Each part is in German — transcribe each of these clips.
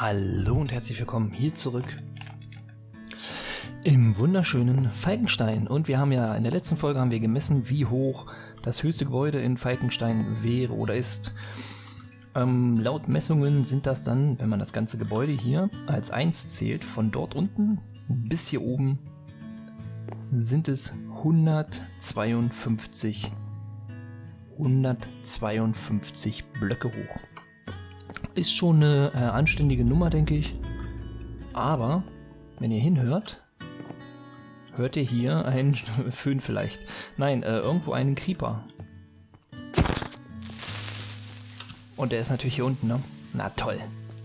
Hallo und herzlich willkommen hier zurück im wunderschönen Falkenstein. Und wir haben ja in der letzten Folge gemessen, wie hoch das höchste Gebäude in Falkenstein wäre oder ist. Laut Messungen sind das dann, wenn man das ganze Gebäude hier als 1 zählt, von dort unten bis hier oben, sind es 152 Blöcke hoch. Ist schon eine anständige Nummer, denke ich. Aber, wenn ihr hinhört, hört ihr hier einen Föhn vielleicht. Nein, irgendwo einen Creeper. Und der ist natürlich hier unten, ne? Na toll.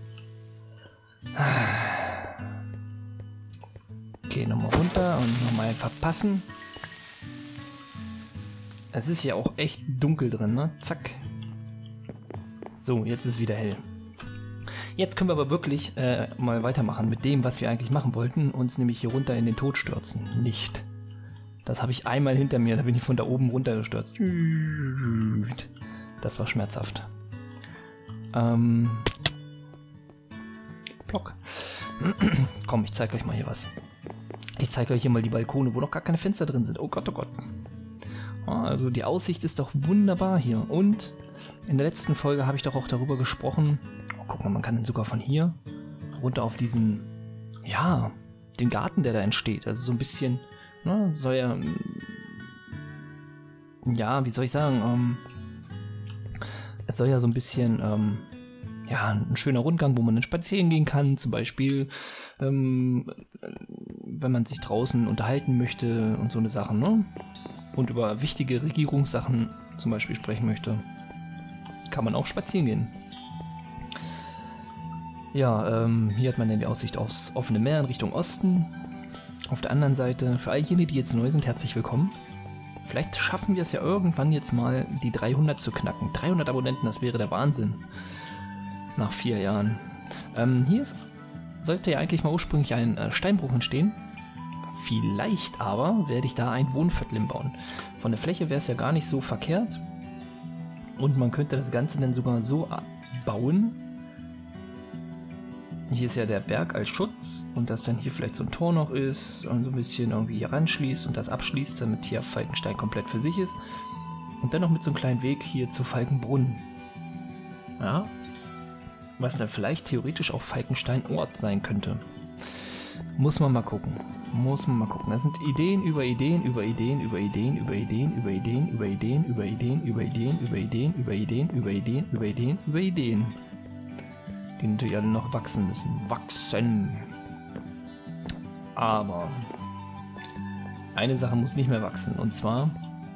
Okay, nochmal runter und nochmal verpassen. Es ist ja auch echt dunkel drin, ne? Zack. So, jetzt ist es wieder hell. Jetzt können wir aber wirklich mal weitermachen mit dem, was wir eigentlich machen wollten. Uns nämlich hier runter in den Tod stürzen. Nicht. Das habe ich einmal hinter mir, da bin ich von da oben runtergestürzt. Das war schmerzhaft. Block. Komm, ich zeige euch mal hier was. Ich zeige euch hier mal die Balkone, wo noch gar keine Fenster drin sind. Oh Gott, oh Gott. Also die Aussicht ist doch wunderbar hier. Und in der letzten Folge habe ich doch auch darüber gesprochen. Oh, guck mal, man kann dann sogar von hier runter auf diesen, ja, den Garten, der da entsteht. Also so ein bisschen, ne, soll ja, ja, wie soll ich sagen, es soll ja so ein bisschen, ja, ein schöner Rundgang, wo man dann spazieren gehen kann, zum Beispiel, wenn man sich draußen unterhalten möchte und so eine Sachen, ne? Und über wichtige Regierungssachen zum Beispiel sprechen möchte, kann man auch spazieren gehen. Ja, hier hat man dann die Aussicht aufs offene Meer in Richtung Osten. Auf der anderen Seite, für all jene, die jetzt neu sind, herzlich willkommen. Vielleicht schaffen wir es ja irgendwann jetzt mal, die 300 zu knacken. 300 Abonnenten, das wäre der Wahnsinn. Nach 4 Jahren. Hier sollte ja eigentlich mal ursprünglich ein Steinbruch entstehen. Vielleicht aber werde ich da ein Wohnviertel bauen. Von der Fläche wäre es ja gar nicht so verkehrt. Und man könnte das Ganze dann sogar so bauen. Hier ist ja der Berg als Schutz. Und dass dann hier vielleicht so ein Tor noch ist. Und so ein bisschen irgendwie hier ranschließt und das abschließt, damit hier Falkenstein komplett für sich ist. Und dann noch mit so einem kleinen Weg hier zu Falkenbrunn. Ja. Was dann vielleicht theoretisch auch Falkenstein Ort sein könnte. Muss man mal gucken. Muss man mal gucken. Das sind Ideen über Ideen, über Ideen, über Ideen, über Ideen, über Ideen, über Ideen, über Ideen, über Ideen, über Ideen, über Ideen, über Ideen, über Ideen, über Ideen. Die natürlich alle noch wachsen müssen. Wachsen! Aber eine Sache muss nicht mehr wachsen. Und zwar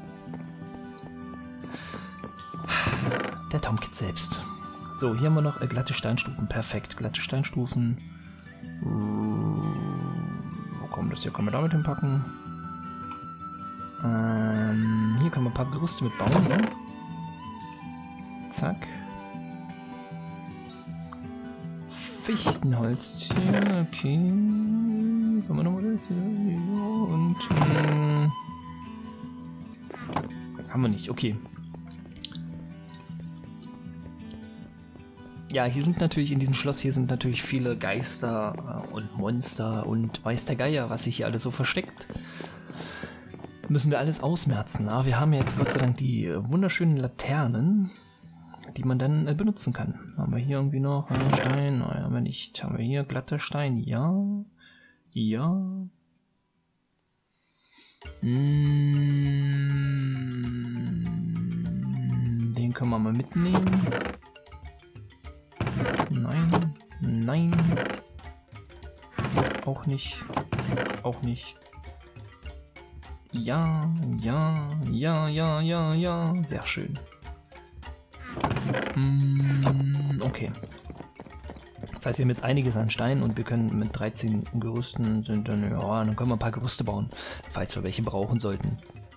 der Tomkit selbst. So, hier haben wir noch glatte Steinstufen. Perfekt. Glatte Steinstufen. Wo kommt das hier? Können wir damit hinpacken? Hier können wir ein paar Gerüste mit bauen, ne? Zack. Fichtenholz hier, okay. Können wir nochmal das hier? Und haben wir nicht, okay. Ja, hier sind natürlich, in diesem Schloss hier sind natürlich viele Geister und Monster und weiß der Geier, was sich hier alles so versteckt. Müssen wir alles ausmerzen. Aber wir haben ja jetzt Gott sei Dank die wunderschönen Laternen, die man dann benutzen kann. Haben wir hier irgendwie noch einen Stein? Nein, haben wir nicht. Haben wir hier glatter Stein? Ja. Ja. Den können wir mal mitnehmen. Nein, nein. Auch nicht. Auch nicht. Ja, ja, ja, ja, ja, ja. Sehr schön. Okay. Das heißt, wir haben jetzt einiges an Steinen und wir können mit 13 Gerüsten, dann können wir ein paar Gerüste bauen, falls wir welche brauchen sollten.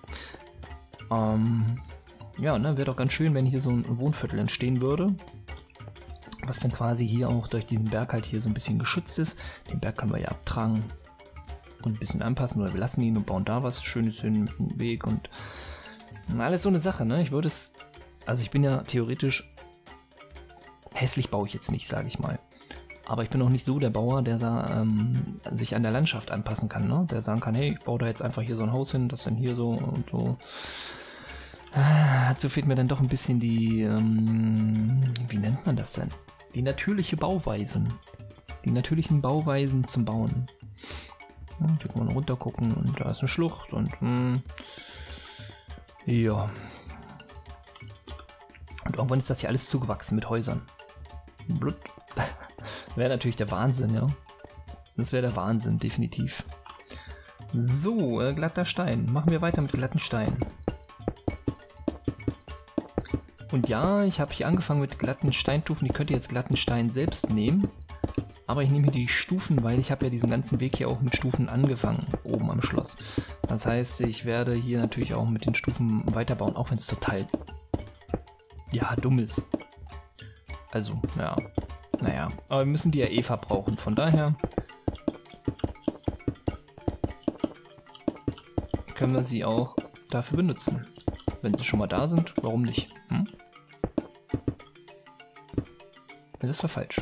Ja, ne, wäre doch ganz schön, wenn hier so ein Wohnviertel entstehen würde. Was dann quasi hier auch durch diesen Berg halt hier so ein bisschen geschützt ist. Den Berg können wir ja abtragen und ein bisschen anpassen oder wir lassen ihn und bauen da was Schönes hin mit einem Weg und alles so eine Sache, ne? Ich würde es, also ich bin ja theoretisch, hässlich baue ich jetzt nicht, sage ich mal. Aber ich bin auch nicht so der Bauer, der sich an der Landschaft anpassen kann, ne? Der sagen kann, hey, ich baue da jetzt einfach hier so ein Haus hin, das dann hier so und so. Dazu fehlt mir dann doch ein bisschen die, wie nennt man das denn? Die natürliche Bauweisen. Die natürlichen Bauweisen zum Bauen. Ja, hier kann man runter gucken und da ist eine Schlucht und ja. Und irgendwann ist das hier alles zugewachsen mit Häusern. Blut. Wäre natürlich der Wahnsinn, ja. Das wäre der Wahnsinn, definitiv. So, glatter Stein. Machen wir weiter mit glatten Stein. Und ja, ich habe hier angefangen mit glatten Steinstufen. Ich könnte jetzt glatten Stein selbst nehmen. Aber ich nehme hier die Stufen, weil ich habe ja diesen ganzen Weg hier auch mit Stufen angefangen, oben am Schloss. Das heißt, ich werde hier natürlich auch mit den Stufen weiterbauen, auch wenn es total, ja, dumm ist. Also, ja. Naja, aber wir müssen die ja eh verbrauchen, von daher können wir sie auch dafür benutzen. Wenn sie schon mal da sind, warum nicht? Hm? Das war falsch.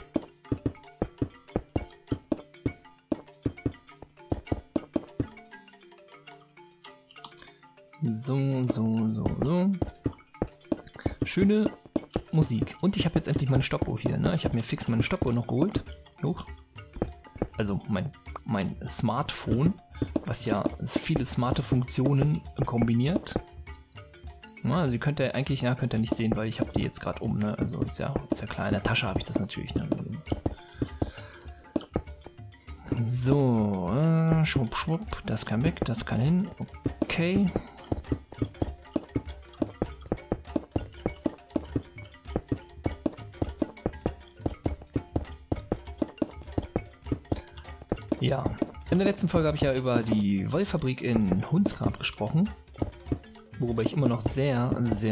So. Schöne Musik. Und ich habe jetzt endlich meine Stoppuhr hier, ne? Ich habe mir fix meine Stoppuhr noch geholt. Hoch. Also mein Smartphone, was ja viele smarte Funktionen kombiniert. Ja, also ihr könnt ja eigentlich, ja, könnt ihr nicht sehen, weil ich habe die jetzt gerade um, ne? Also ist ja klar, in der Tasche habe ich das natürlich, ne? So, schwupp, das kann weg, das kann hin. Okay. Ja, in der letzten Folge habe ich ja über die Wollfabrik in Hundsgrab gesprochen, worüber ich immer noch sehr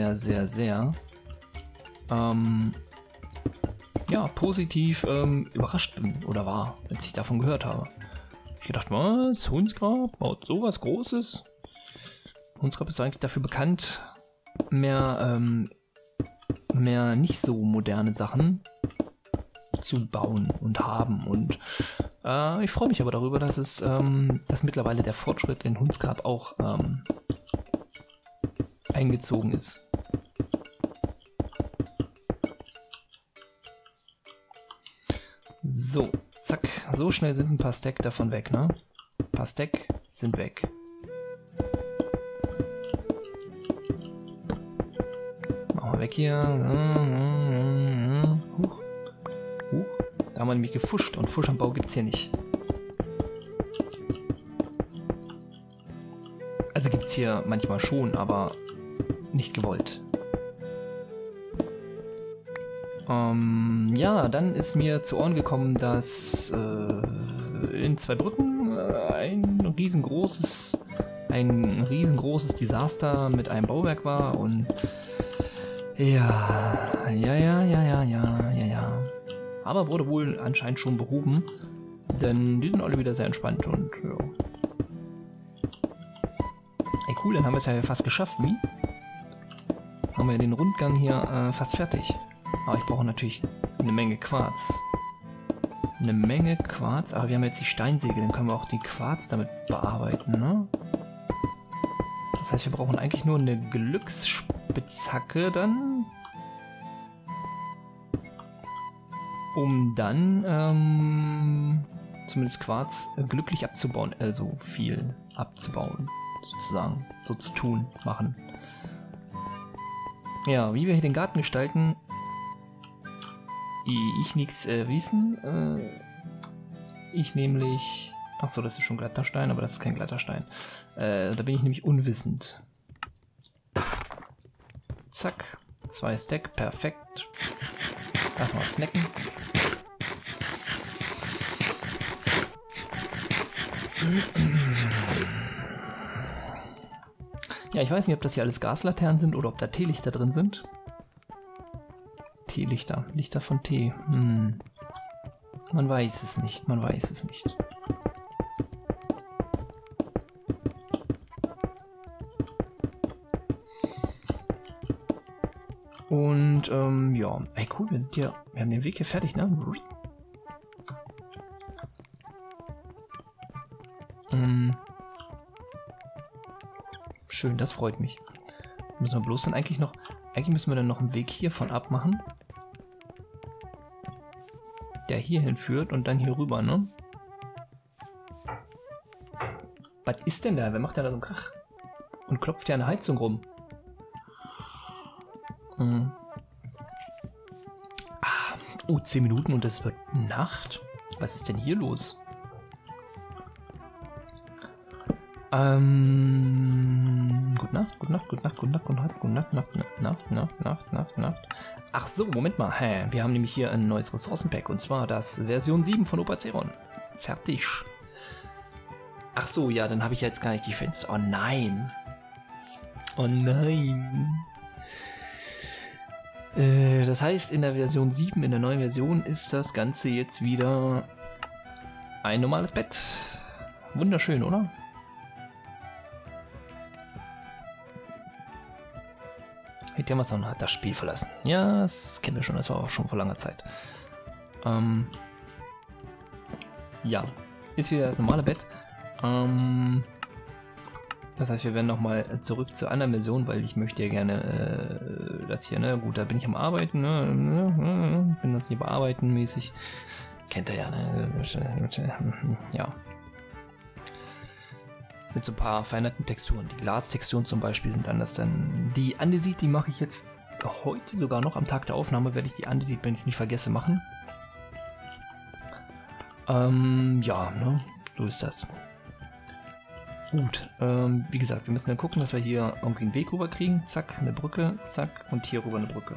ja, positiv überrascht bin oder war, als ich davon gehört habe. Ich gedacht, was? Hundsgrab baut sowas Großes? Hundsgrab ist eigentlich dafür bekannt, mehr nicht so moderne Sachen zu bauen und haben. Und ich freue mich aber darüber, dass mittlerweile der Fortschritt in Hundsgrab auch eingezogen ist. So, zack, so schnell sind ein paar Stack davon weg, ne? Ein paar Stack sind weg. Machen wir weg hier. Huch. Da haben wir nämlich gefuscht und Fusch am Bau gibt es hier nicht. Also gibt es hier manchmal schon, aber nicht gewollt. Ja, dann ist mir zu Ohren gekommen, dass in Zweibrücken ein riesengroßes Desaster mit einem Bauwerk war und ja. Aber wurde wohl anscheinend schon behoben, denn die sind alle wieder sehr entspannt und ja. Ey cool, dann haben wir es ja fast geschafft, wie? Haben wir den Rundgang hier fast fertig. Aber ich brauche natürlich eine Menge Quarz. Aber wir haben jetzt die Steinsäge, dann können wir auch die Quarz damit bearbeiten, ne? Das heißt, wir brauchen eigentlich nur eine Glücksspitzhacke dann. Um dann zumindest Quarz glücklich abzubauen, also viel abzubauen, sozusagen, so zu tun, machen. Ja, wie wir hier den Garten gestalten, ich nichts wissen. Ich nämlich, achso, das ist schon glatter Stein, aber das ist kein glatter Stein. Da bin ich nämlich unwissend. Zack, 2 Stack, perfekt. Darf mal snacken. Ja, ich weiß nicht, ob das hier alles Gaslaternen sind oder ob da Teelichter drin sind. Teelichter, Lichter von Tee. Man weiß es nicht, Und ja, ey cool, wir haben den Weg hier fertig, ne? Schön, das freut mich. Müssen wir bloß dann eigentlich noch... Eigentlich müssen wir dann noch einen Weg hiervon abmachen. Der hier hinführt und dann hier rüber, ne? Was ist denn da? Wer macht denn da so einen Krach? Und klopft ja eine Heizung rum. Oh, 10 Minuten und es wird Nacht? Was ist denn hier los? Gute Nacht, gute Nacht, gute Nacht, gute Nacht, gute Nacht, gute Nacht, Nacht. Ach so, Moment mal. Wir haben nämlich hier ein neues Ressourcenpack und zwar das Version 7 von Opaceron. Fertig. Ach so, ja, dann habe ich ja jetzt gar nicht die Fenster. Oh nein. Oh nein. Das heißt, in der Version 7, in der neuen Version, ist das Ganze jetzt wieder ein normales Bett. Wunderschön, oder? Hätte Amazon hat das Spiel verlassen. Ja, das kennen wir schon, das war auch schon vor langer Zeit. Ja, ist wieder das normale Bett. Das heißt, wir werden nochmal zurück zur anderen Version, weil ich möchte ja gerne das hier, ne? Gut, da bin ich am Arbeiten, ne? Bin das hier bearbeiten mäßig. Kennt ihr ja, ne? Ja. Mit so ein paar veränderten Texturen. Die Glastexturen zum Beispiel sind anders. Dann die Andesit, die mache ich jetzt heute sogar noch. Am Tag der Aufnahme werde ich die Andesit, wenn ich es nicht vergesse, machen. Ja, ne? So ist das. Gut, wie gesagt, wir müssen dann gucken, dass wir hier irgendwie einen Weg rüber kriegen. Zack, eine Brücke, zack, und hier rüber eine Brücke.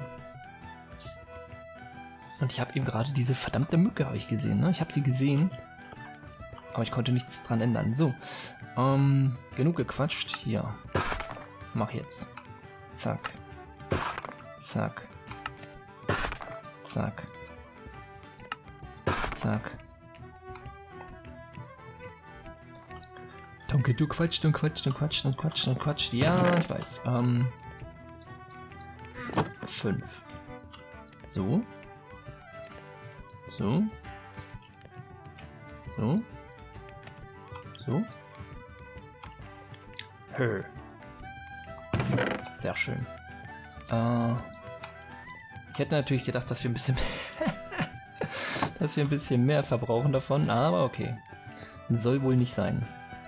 Und ich habe eben gerade diese verdammte Mücke, habe ich gesehen, ne? Ich habe sie gesehen, aber ich konnte nichts dran ändern. So, genug gequatscht. Hier, mach jetzt. Zack, zack, zack, zack. Danke, du quatscht und quatscht und quatscht und quatscht und quatscht. Ja, ich weiß. 5. So. So. So. So. Hö. Sehr schön. Ich hätte natürlich gedacht, dass wir ein bisschen dass wir ein bisschen mehr verbrauchen davon, aber okay. Soll wohl nicht sein.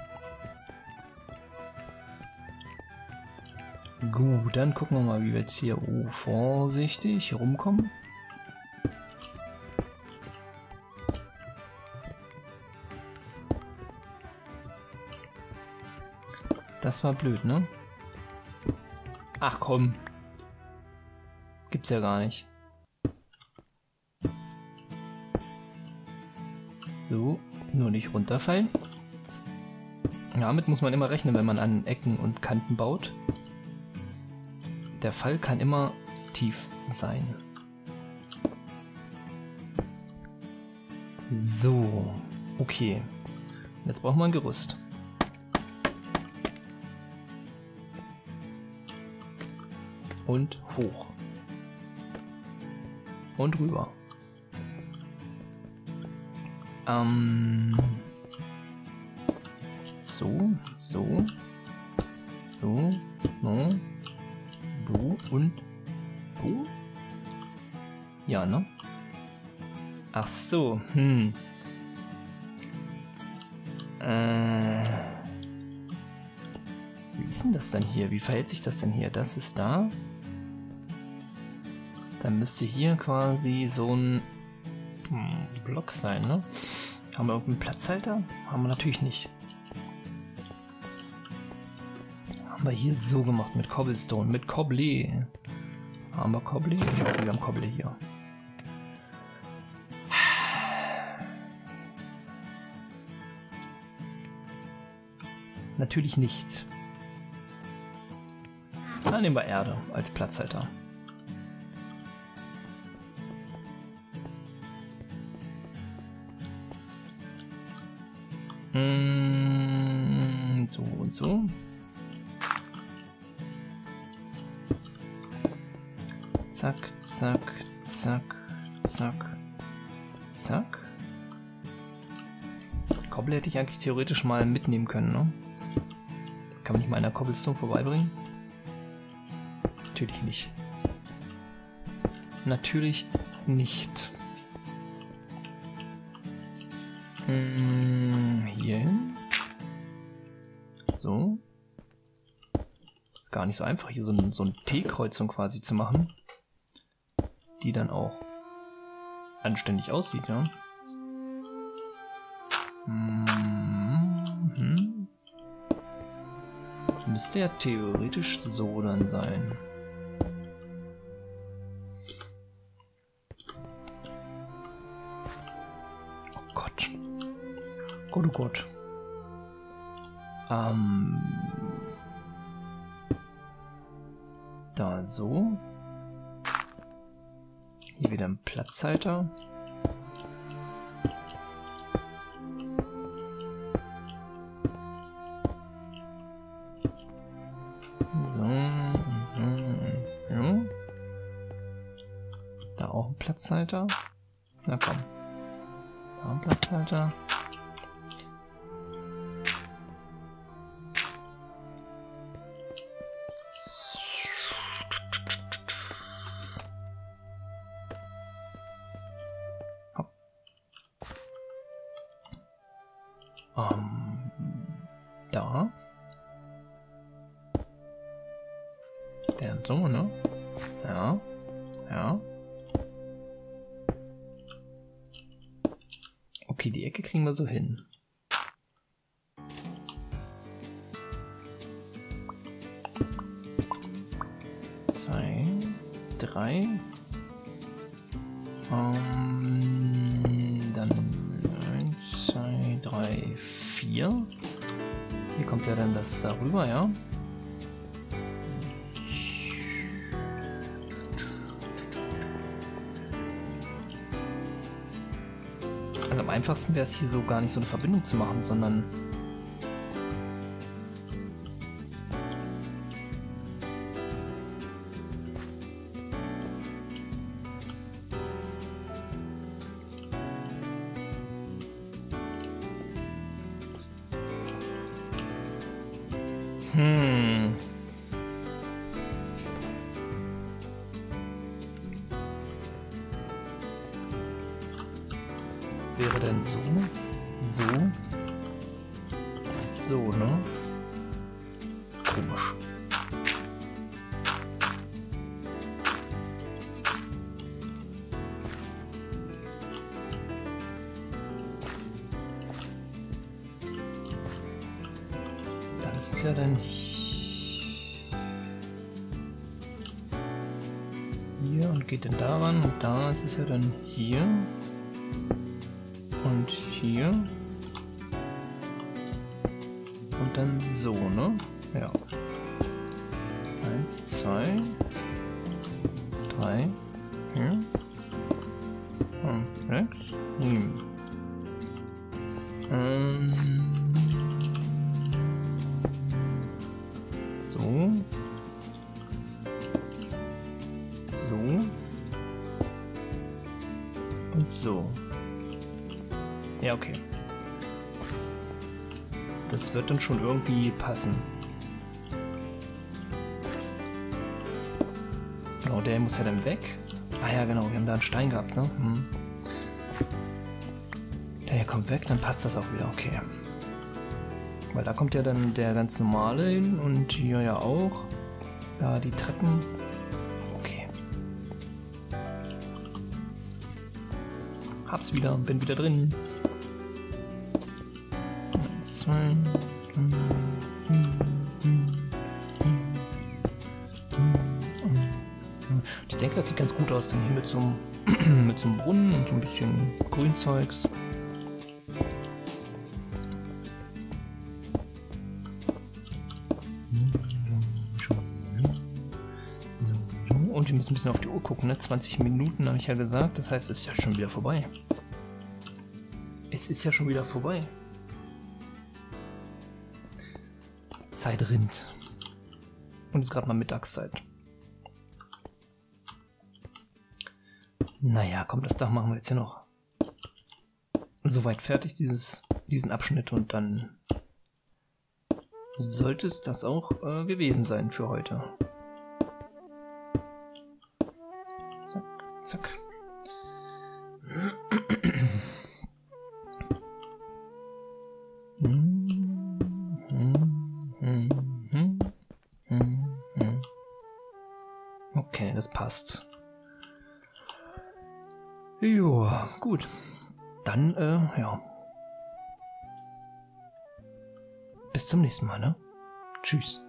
Gut, dann gucken wir mal, wie wir jetzt hier vorsichtig rumkommen. Das war blöd, ne? Ach komm. Gibt's ja gar nicht. So, nur nicht runterfallen. Damit muss man immer rechnen, wenn man an Ecken und Kanten baut. Der Fall kann immer tief sein. So, okay. Jetzt brauchen wir ein Gerüst. Und hoch. Und rüber. So, so. So, no. So und so? Ja, ne? Ach so, Wie ist denn das denn hier? Wie verhält sich das denn hier? Das ist da. Dann müsste hier quasi so ein Block sein, ne? Haben wir irgendeinen Platzhalter? Haben wir natürlich nicht. Haben wir hier so gemacht mit Cobblestone, mit Cobble. Haben wir Cobble? Ich hoffe, wir haben Cobble hier. Natürlich nicht. Dann nehmen wir Erde als Platzhalter. So und so. Zack, zack, zack, zack, zack. Kobbel hätte ich eigentlich theoretisch mal mitnehmen können, ne? Kann man nicht mal einer Cobblestone vorbeibringen? Natürlich nicht. Natürlich nicht. Hier hin. So. Ist gar nicht so einfach, hier so eine T-Kreuzung quasi zu machen. Die dann auch anständig aussieht, ja. Das müsste ja theoretisch so dann sein. Oh Gott. Gott, oh Gott. Da so. Hier wieder ein Platzhalter. So. Ja. Da auch ein Platzhalter. Na komm. Da ein Platzhalter. Da. Der so, ne? Ja. Ja. Okay, die Ecke kriegen wir so hin. Zwei, drei. Dann 1, 2, 3, 4. Hier kommt ja dann das darüber, ja? Also am einfachsten wäre es hier so gar nicht so eine Verbindung zu machen, sondern was wäre denn so? So. So, ne? Komisch. Das ist ja dann hier und geht dann daran und da ist es ja dann hier und hier und dann so, ne? Ja. 1, 2, 3, 4, 5, 6, 7. So. So. Und so. Ja, okay. Das wird dann schon irgendwie passen. Genau, der muss ja dann weg. Ah ja, genau, wir haben da einen Stein gehabt, ne? Der kommt weg, dann passt das auch wieder, okay. Weil da kommt ja dann der ganz normale hin und hier ja auch. Da die Treppen. Okay. Hab's wieder, bin wieder drin. 1, 2, 3, 4. Ich denke, das sieht ganz gut aus, denn hier mit so einem Brunnen und so ein bisschen Grünzeugs. Und wir müssen ein bisschen auf die Uhr gucken, ne? 20 Minuten habe ich ja gesagt, das heißt, es ist ja schon wieder vorbei. Es ist ja schon wieder vorbei. Zeit rinnt. Und es ist gerade mal Mittagszeit. Naja, komm, das Dach machen wir jetzt hier noch. Soweit fertig, dieses diesen Abschnitt und dann sollte es das auch gewesen sein für heute. Zack, zack. Okay, das passt. Ja, gut. Dann, ja. Bis zum nächsten Mal, ne? Tschüss.